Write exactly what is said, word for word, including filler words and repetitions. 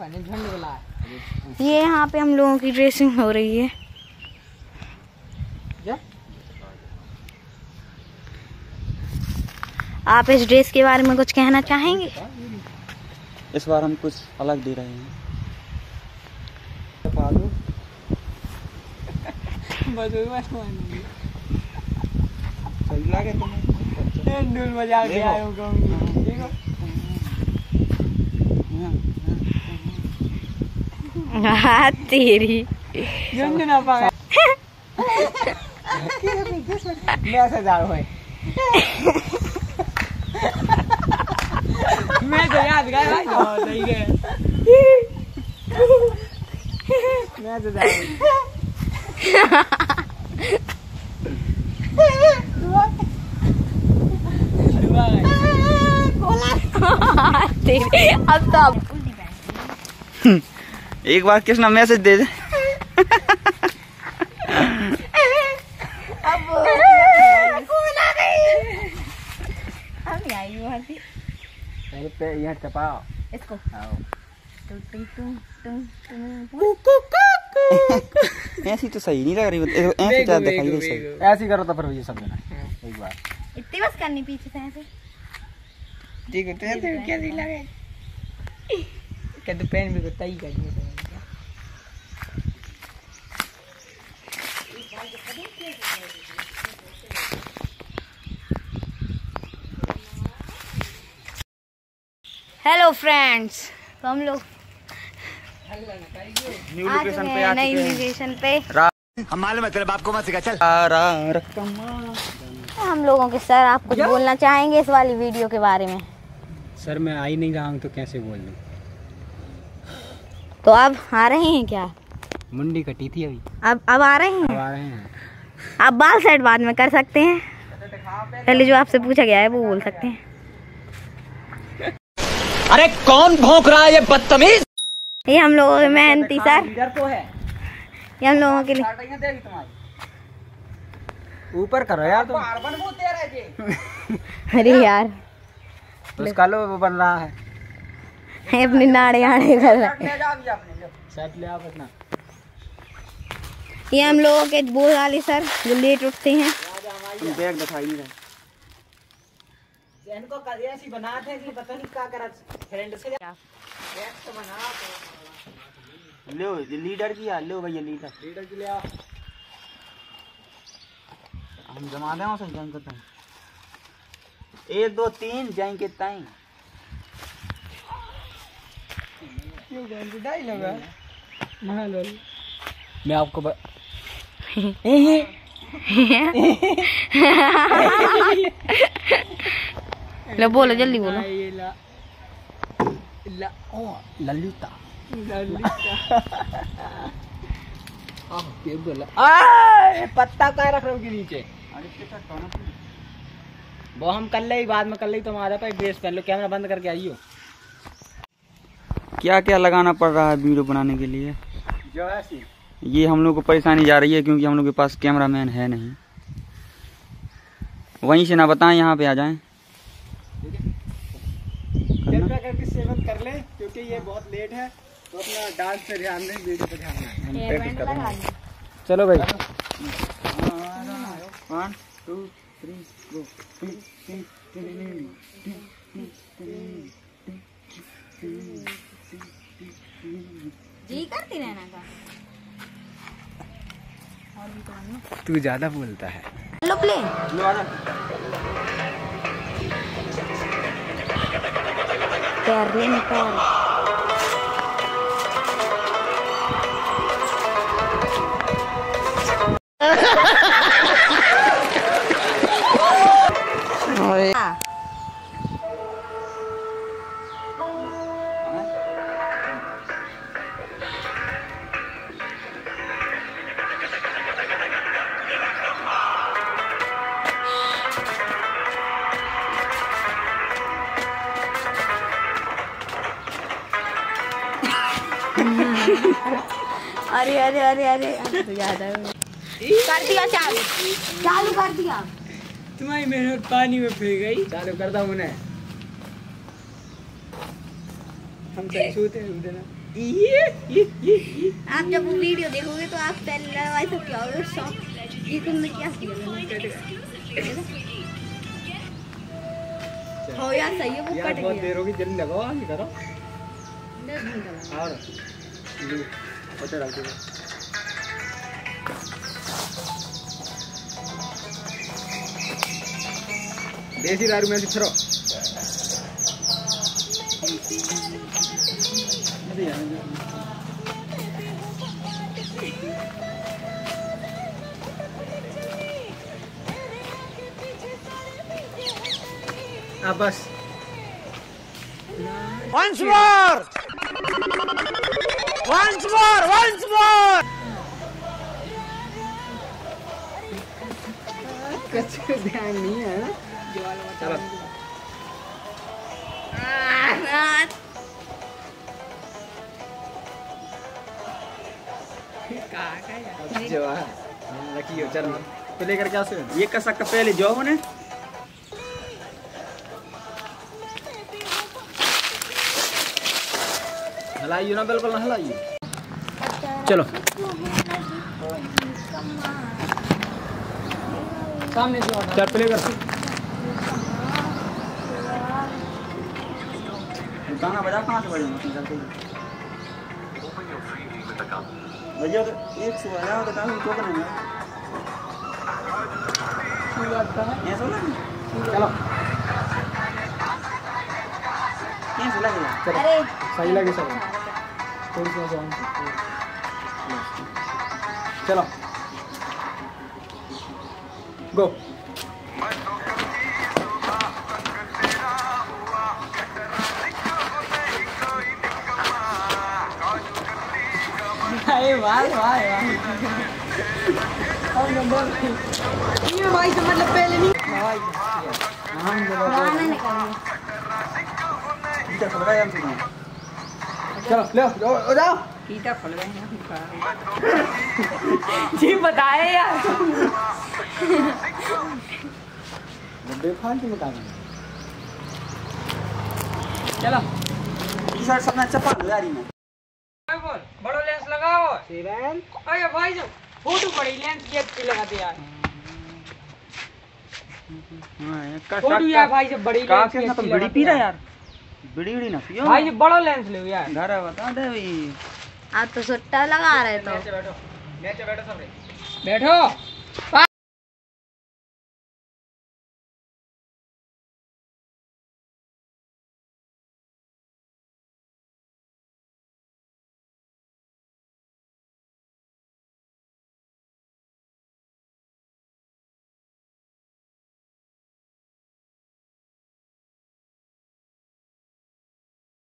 ये यहाँ पे हम लोगों की ड्रेसिंग हो रही है। आप इस ड्रेस के बारे में कुछ कहना चाहेंगे? इस बार हम कुछ अलग दे रहे हैं। हाँ तेरी मैं तो याद गया सही है। मैं तो अब तो एक बार कृष्णा मैसेज दे दे। अब यहाँ टपाओ इसको। ऐसी तो सही नहीं लग रही, ऐसी तो दिखाई दे सही। ऐसी करो तो फिर ये सब देना एक बार। इतनी बस करनी पीछे से ऐसे। ठीक है, तो कैसी लगे? क्या तो पेन भी को तई कर दिया। हेलो फ्रेंड्स, तो हम लोग न्यू आ लोकेशन चुके पे हैं आ नई चुके हैं। लोकेशन पे। हम मालूम है तेरे बाप को मत सिखा चल। हम लोगों के सर आप कुछ बोलना चाहेंगे इस वाली वीडियो के बारे में? सर मैं आ ही नहीं रहा हूँ तो कैसे बोल दूँ? तो अब आ रहे हैं क्या? मुंडी कटी थी अभी। अब अब आ रहे हैं? अब आ रहे हैं। आप बाल सेट बाद में कर सकते हैं, पहले जो आपसे पूछा गया है वो बोल सकते हैं। अरे कौन भौंक रहा है ये बदतमीज? ये हम लोगों के मेहनती सर, इधर तो है। ये हम लोगों के लिए। ऊपर करो यार तुम। अरे यार उसका लो वो बन रहा है। अपने नाड़े आड़े कर रहे हैं। सेट ले आओ अपना। ये हम लोगों के बोल वाले सर जो लेट उठते हैं। बैग दिखाई नहीं रहा। इनको ऐसी बनाते हैं कि पता नहीं क्या करा फ्रेंड से बैग तो बना तो लो लीडर की लो भैया, लीडर लीडर के लिए आओ। हम जमा दें उसे जाएंगे तो एक दो तीन जाएंगे ताई। क्यों गाली लगा? मैं आपको ब... लो बोलो जल्दी बोलो। ला, ला, ओ, ललिता ललिता ये बोला पत्ता का रख रहे हो के नीचे। वो हम कर ले बाद में कर ले। तुम आ जाता है ड्रेस पहन लो, कैमरा बंद करके आइयो। क्या क्या लगाना पड़ रहा है वीडियो बनाने के लिए? जो ऐसी ये हम लोग को परेशानी जा रही है क्योंकि हम लोग के पास कैमरा मैन है नहीं। वहीं से ना बताएं, यहाँ पे आ जाएं। कृपया करके सेवन कर ले क्योंकि ये बहुत लेट है, तो अपना डांस पे ध्यान दें, वीडियो पे ध्यान दें। चलो भाई वन टू थ्री गो। जी करती रहना का। तू ज्यादा बोलता है। लो प्ले पैर लेने पैर। अरे अरे अरे अरे तो याद है कर दिया चालू चालू कर दिया। तुम्हारी मेहनत पानी में फेंक गई। चालू कर दा उन्हें। हम सही सोते हैं ये ये ये ये आप जब वो वीडियो देखोगे तो आप पहले लगवाए तो क्या होगा शॉक, ये तुमने क्या किया? हो यार सही है, वो यार कट बहुत गया। देर होगी, जल्दी लगाओ, ये करो। दस मिनट लगा। और लो उधर रख दो। देसी दारू में से छरो। अब बस Once more! Once more! Once more! कुछ ध्यान नहीं है ना? चलो जो है रखियो। चल तो लेकर क्या से ये कसा का पहले जो होने हलाइयो ना, बिल्कुल ना हलाइयो। चलो सामने जो चल प्ले कर। गाना बजा कहाँ से बजा भैया तो एक सौ आया तो कहाँ तो करना है ये सोला चलो ये सोला है चलो अरे सही लगे सब। थोड़ी सी जाओ। चलो गो। अरे वाह वाह वाह ये भाई तो मतलब पहले नहीं भाई हम गाना निकालिए। इधर सोला है हम चलो ले आओ जाओ। कीटा खुल गए हैं जी, बताए यार। बेफालतू में काम है। चलो टी शर्ट सबने चप्पल यारी में बोल बड़ो लेंस लगाओ। सेवन अरे भाई जो फोटो बड़ी लेंस ये पे लगा दिया है। हां का फोटो यार भाई जो बड़ी का लेंस क्या तुम बीड़ी पी रहा यार बीड़ी बीड़ी ना पियो भाई जो बड़ो लेंस ले यार। घर बता दे भाई आप तो सुट्टा लगा रहे तो नीचे बैठो नीचे बैठो सब रे बैठो।